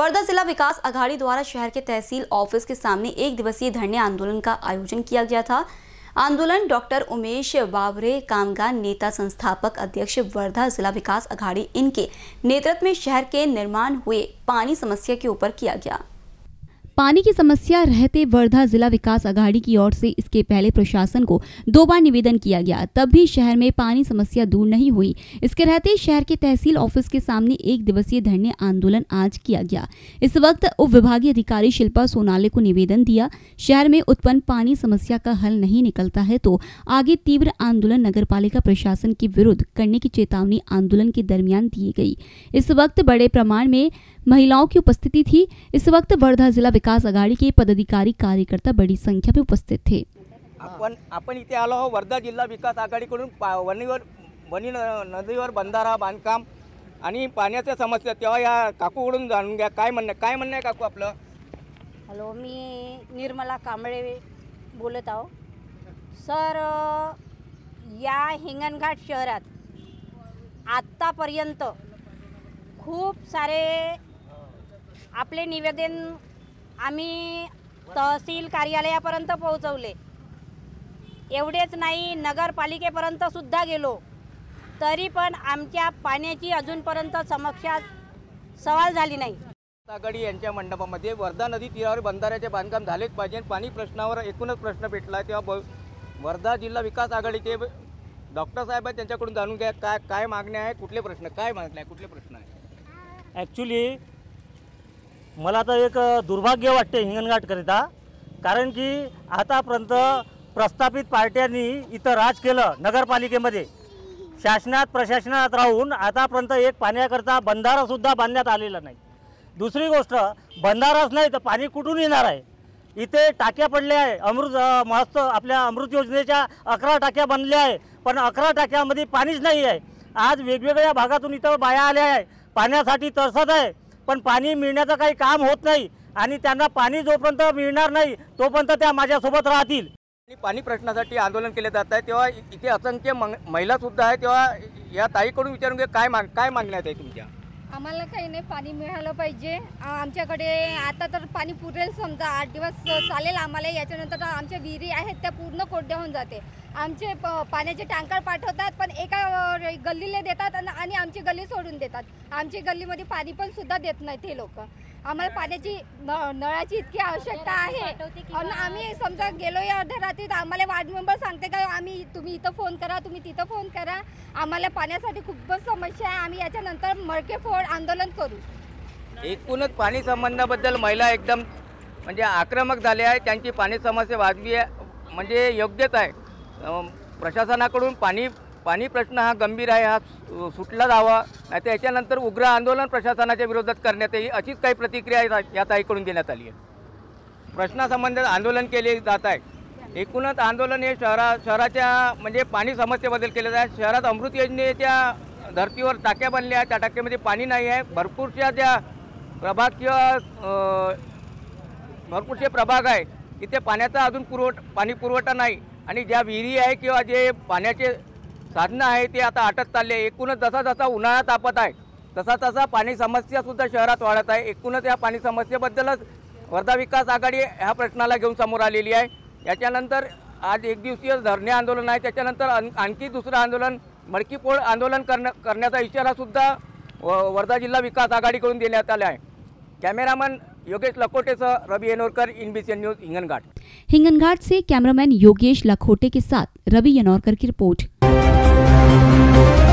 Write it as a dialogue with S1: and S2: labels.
S1: वर्धा जिला विकास अघाड़ी द्वारा शहर के तहसील ऑफिस के सामने एक दिवसीय धरने आंदोलन का आयोजन किया गया था। आंदोलन डॉक्टर उमेश बावरे, कामगार नेता, संस्थापक अध्यक्ष वर्धा जिला विकास अघाड़ी, इनके नेतृत्व में शहर के निर्माण हुए पानी समस्या के ऊपर किया गया। पानी की समस्या रहते वर्धा जिला विकास अघाड़ी की ओर से इसके पहले प्रशासन को 2 बार निवेदन किया गया, तब भी शहर में पानी समस्या दूर नहीं हुई। इसके रहते शहर के तहसील ऑफिस के सामने एक दिवसीय धरने आंदोलन आज किया गया। इस वक्त उप विभागीय अधिकारी शिल्पा सोनाले को निवेदन दिया, शहर में उत्पन्न पानी समस्या का हल नहीं निकलता है तो आगे तीव्र आंदोलन नगरपालिका प्रशासन के विरुद्ध करने की चेतावनी आंदोलन के दरमियान दी गई। इस वक्त बड़े प्रमाण में महिलाओं की उपस्थिति थी। इस वक्त वर्धा जिला विकास अघाड़ी के पदाधिकारी, कार्यकर्ता बड़ी संख्या में उपस्थित थे।
S2: आपण इथे आलो आहोत वर्धा जिल्हा विकास आघाडीकडून वनी नदीवर बंधारा बांधकाम आणि पाण्याच्या समस्या, तेव्हा या काकूकडून जाणून घ्या काय म्हणणं आहे काकू आपलं?
S3: हॅलो, मी निर्मला कांबळे बोलत आहो सर। या हिंगणघाट शहरात आत्तापर्यंत खूप सारे आपले निवेदन आम्ही तहसील कार्यालयापर्यंत पोहोचवले। एवढेच नाही, नगरपालिकेपर्यंत सुद्धा गेलो, तरी पण आमच्या पाण्याची अजूनपर्यंत समस्या सवाल झाली नाही।
S2: आघाडी यांच्या मंडपामध्ये वर्धा नदी तीरावर बंधाऱ्याचे बांधकाम झालेच पाहिजे, पाणी प्रश्नावर एकूणच प्रश्न पेटला। तेव्हा वर्धा जिल्हा विकास आघाडीचे डॉक्टर साहेब आहेत, त्यांच्याकडून जाणून घ्या काय मागण्या आहे, कुठले प्रश्न काय मागण्या आहे, कुठले प्रश्न आहे।
S4: ॲक्च्युली मला तर एक दुर्भाग्य वाटते हिंगणघाटकरिता, कारण की आतापर्यंत प्रस्थापित पार्ट्यांनी इथं राज केलं नगरपालिकेमध्ये, शासनात प्रशासनात राहून आतापर्यंत एक पाण्याकरता बंधारासुद्धा बांधण्यात आलेला नाही। दुसरी गोष्ट, बंधाराच नाही तर पाणी कुठून येणार आहे? इथे टाक्या पडल्या आहे, मस्त आपल्या अमृत योजनेच्या 11 टाक्या बनल्या आहे, पण 11 टाक्यामध्ये पाणीच नाही आहे। आज वेगवेगळ्या भागातून इथं बाया आल्या आहे, पाण्यासाठी तरसत आहे, पण पाणी मिळण्याचं काही काम होत नाही आणि त्यांना पाणी जोपर्यंत मिळणार नाही तोपर्यंत त्या माझ्यासोबत राहतील।
S2: पाणी प्रश्नासाठी आंदोलन केले जात आहे, तेव्हा इथे असंख्य महिला सुद्धा आहे, तेव्हा या ताईकडून विचारून घ्या काय मागण्या आहेत तुमच्या?
S5: आम्हाला काही नाही, पाणी मिळालं पाहिजे। आमच्याकडे आता तर पाणी पुरेल, समजा 8 दिवस चालेल आम्हाला। याच्यानंतर आमच्या विहिरी आहेत त्या पूर्ण कोरड्या होऊन जाते। आमचे पाण्याचे टँकर पाठवतात, पण एका गल्लीला देतात आणि आमची गल्ली सोडून देतात। आमची गल्लीमध्ये पाणी पण सुद्धा देत नाहीत हे लोक। आम्हाला पाण्याची नळाची इतकी आवश्यकता आहे आणि आम्ही समजा गेलो या अर्ध्या रात्रीत, आम्हाला वार्ड मेंबर सांगते का तुम्ही इथं फोन करा, तुम्ही तिथं फोन करा। आम्हाला पाण्यासाठी खूपच समस्या आहे, आम्ही याच्यानंतर मडकेफोड आंदोलन करू।
S2: एकूणच पाणी संबंधाबद्दल महिला एकदम म्हणजे आक्रमक झाले आहे, त्यांची पाणी समस्या वाजवी आहे, म्हणजे योग्यच आहे। प्रशासनाकडून पाणी प्रश्न हा गंभीर आहे, हा सुटला जावा, नाहीतर याच्यानंतर उग्र आंदोलन प्रशासनाच्या विरोधात करण्यात येईल, अशीच काही प्रतिक्रिया या ताईकडून देण्यात आली आहे। प्रश्नासंबंधात आंदोलन केले जात आहे। एकूणच आंदोलन हे शहराच्या म्हणजे पाणी समस्येबद्दल केले जात आहे। शहरात अमृत योजनेच्या धर्तीवर टाक्या बनल्या आहेत, त्या टाक्यामध्ये पाणी नाही आहे। भरपूरशा ज्या प्रभाग किंवा भरपूरसे प्रभाग आहे तिथे पाण्याचा अजून पाणी पुरवठा नाही, आणि ज्या विहिरी आहे किंवा जे पाण्याचे साधनं आहे ते आता आटत चालले। एकूणच जसा उन्हाळा तापत आहे तसा पाणी समस्यासुद्धा शहरात वाढत आहे। एकूणच या पाणी समस्येबद्दलच वर्धा विकास आघाडी ह्या प्रश्नाला घेऊन समोर आलेली आहे। याच्यानंतर आज एक दिवसीय धरणे आंदोलन आहे, त्याच्यानंतर आणखी दुसरं आंदोलन मडकीफोड आंदोलन करण्याचा इशारासुद्धा वर्धा जिल्हा विकास आघाडीकडून देण्यात आला आहे। कॅमेरामन योगेश लखोटेसह रवि यनोरकर, INBCN न्यूज़ हिंगणघाट।
S1: हिंगणघाट से कैमरामैन योगेश लखोटे के साथ रवि यनोरकर की रिपोर्ट।